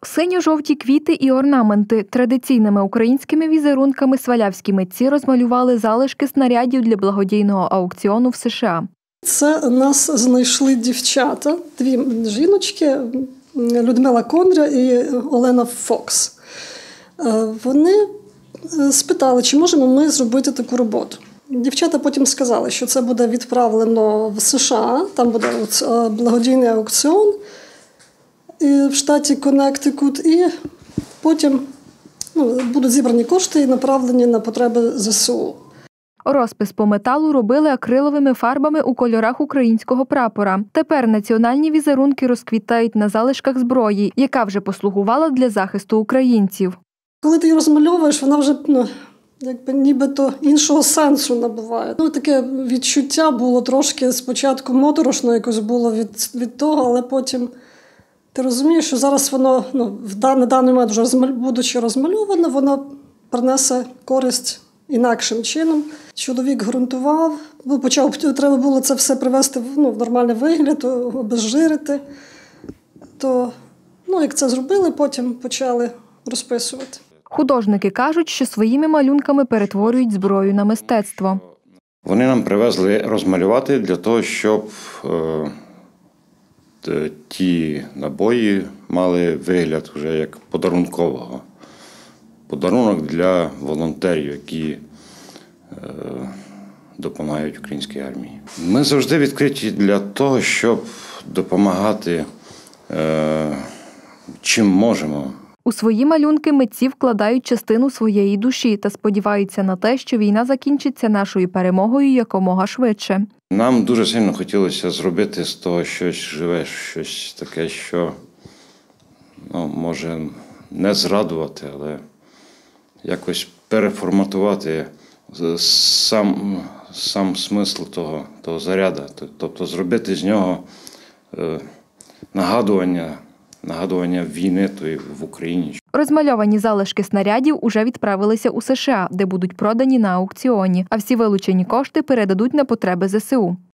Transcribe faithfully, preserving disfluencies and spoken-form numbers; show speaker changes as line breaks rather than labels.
Синьо-жовті квіти і орнаменти. Традиційними українськими візерунками свалявські митці розмалювали залишки снарядів для благодійного аукціону в США.
Це нас знайшли дівчата, дві жіночки, Людмила Кондря і Олена Фокс. Вони спитали, чи можемо ми зробити таку роботу. Дівчата потім сказали, що це буде відправлено в США, там буде благодійний аукціон в штаті Коннектикут, і потім ну, будуть зібрані кошти і направлені на потреби ЗСУ.
Розпис по металу робили акриловими фарбами у кольорах українського прапора. Тепер національні візерунки розквітають на залишках зброї, яка вже послугувала для захисту українців.
Коли ти її розмальовуєш, вона вже ну, якби нібито іншого сенсу набуває. Ну, таке відчуття було трошки спочатку моторошно якось було від, від того, але потім ти розумієш, що зараз воно, ну, на даний момент, вже будучи розмальоване, воно принесе користь інакшим чином. Чоловік ґрунтував, почав, треба було це все привести ну, в нормальний вигляд, обезжирити. То, ну, як це зробили, потім почали розписувати.
Художники кажуть, що своїми малюнками перетворюють зброю на мистецтво.
Вони нам привезли розмалювати для того, щоб е, ті набої мали вигляд вже як подарункового. Подарунок для волонтерів, які е, допомагають українській армії. Ми завжди відкриті для того, щоб допомагати е, чим можемо.
У свої малюнки митці вкладають частину своєї душі та сподіваються на те, що війна закінчиться нашою перемогою якомога швидше.
Нам дуже сильно хотілося зробити з того щось живе, щось таке, що ну, може не зрадувати, але якось переформатувати сам, сам смисл того, того заряду. Тобто зробити з нього е, нагадування, нагадування війни тої в Україні.
Розмальовані залишки снарядів уже відправилися у США, де будуть продані на аукціоні, а всі вилучені кошти передадуть на потреби ЗСУ.